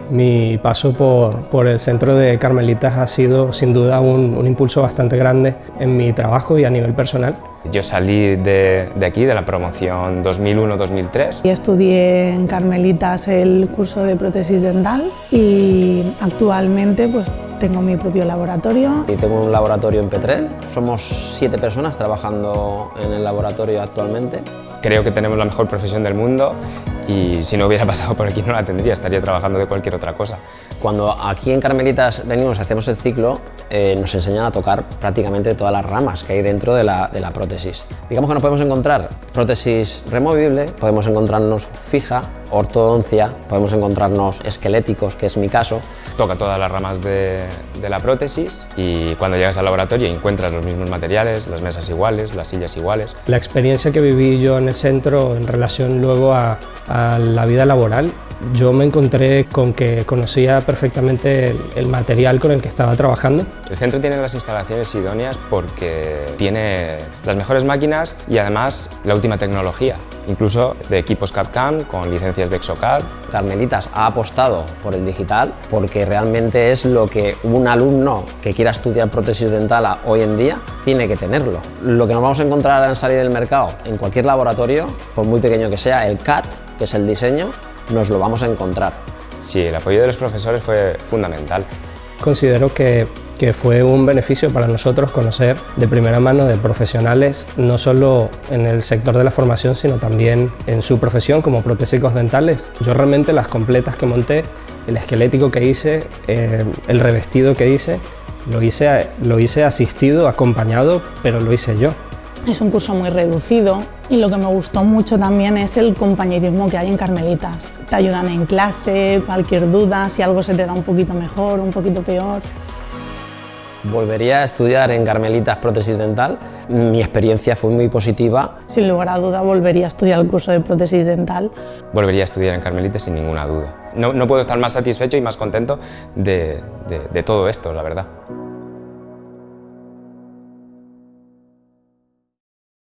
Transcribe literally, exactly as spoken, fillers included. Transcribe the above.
Mi paso por, por el centro de Carmelitas ha sido sin duda un, un impulso bastante grande en mi trabajo y a nivel personal. Yo salí de, de aquí, de la promoción dos mil uno dos mil tres. Y estudié en Carmelitas el curso de prótesis dental y actualmente pues, tengo mi propio laboratorio. Y tengo un laboratorio en Petrel. Somos siete personas trabajando en el laboratorio actualmente. Creo que tenemos la mejor profesión del mundo y si no hubiera pasado por aquí no la tendría, estaría trabajando de cualquier otra cosa. Cuando aquí en Carmelitas venimos, hacemos el ciclo, eh, nos enseñan a tocar prácticamente todas las ramas que hay dentro de la, de la prótesis. Digamos que nos podemos encontrar prótesis removible, podemos encontrarnos fija, ortodoncia, podemos encontrarnos esqueléticos, que es mi caso. Toca todas las ramas de, de la prótesis y cuando llegas al laboratorio encuentras los mismos materiales, las mesas iguales, las sillas iguales. La experiencia que viví yo en el centro en relación luego a, a la vida laboral, yo me encontré con que conocía perfectamente el, el material con el que estaba trabajando. El centro tiene las instalaciones idóneas porque tiene las mejores máquinas y además la última tecnología, incluso de equipos C A D/C A M con licencias de Exocad. Carmelitas ha apostado por el digital porque realmente es lo que un alumno que quiera estudiar prótesis dental hoy en día tiene que tenerlo. Lo que nos vamos a encontrar al salir del mercado en cualquier laboratorio, por muy pequeño que sea, el C A D, que es el diseño, nos lo vamos a encontrar. Sí, el apoyo de los profesores fue fundamental. Considero que, que fue un beneficio para nosotros conocer de primera mano de profesionales, no solo en el sector de la formación, sino también en su profesión como protésicos dentales. Yo realmente las completas que monté, el esquelético que hice, eh, el revestido que hice, lo hice, lo hice asistido, acompañado, pero lo hice yo. Es un curso muy reducido y lo que me gustó mucho también es el compañerismo que hay en Carmelitas. Te ayudan en clase, cualquier duda, si algo se te da un poquito mejor, un poquito peor. Volvería a estudiar en Carmelitas prótesis dental. Mi experiencia fue muy positiva. Sin lugar a duda volvería a estudiar el curso de prótesis dental. Volvería a estudiar en Carmelitas sin ninguna duda. No, no puedo estar más satisfecho y más contento de, de, de todo esto, la verdad.